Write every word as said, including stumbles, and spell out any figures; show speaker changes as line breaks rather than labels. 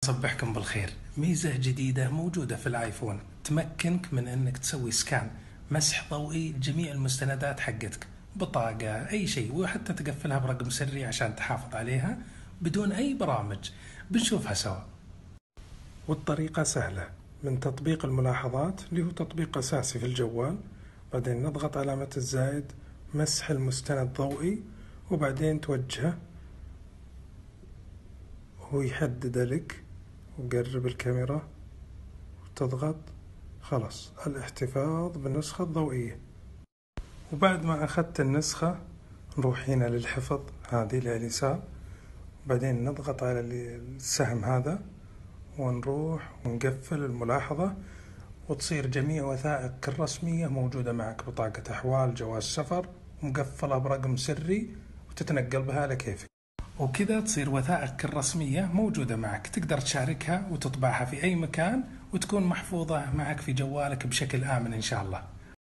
صبحكم بالخير. ميزة جديدة موجودة في الايفون تمكنك من انك تسوي سكان مسح ضوئي لجميع المستندات حقتك، بطاقة اي شيء، وحتى تقفلها برقم سري عشان تحافظ عليها بدون اي برامج. بنشوفها سوا. والطريقة سهلة، من تطبيق الملاحظات اللي هو تطبيق اساسي في الجوال، بعدين نضغط علامة الزائد مسح المستند ضوئي، وبعدين توجهه هو يحدد لك، وقرب الكاميرا وتضغط خلاص الاحتفاظ بالنسخة الضوئية. وبعد ما أخذت النسخة نروح هنا للحفظ، هذه اليسار، بعدين نضغط على السهم هذا ونروح ونقفل الملاحظة، وتصير جميع وثائقك الرسمية موجودة معك، بطاقة أحوال، جواز سفر، مقفلة برقم سري، وتتنقل بها لكيفك. وكذا تصير وثائقك الرسمية موجودة معك، تقدر تشاركها وتطبعها في أي مكان، وتكون محفوظة معك في جوالك بشكل آمن إن شاء الله.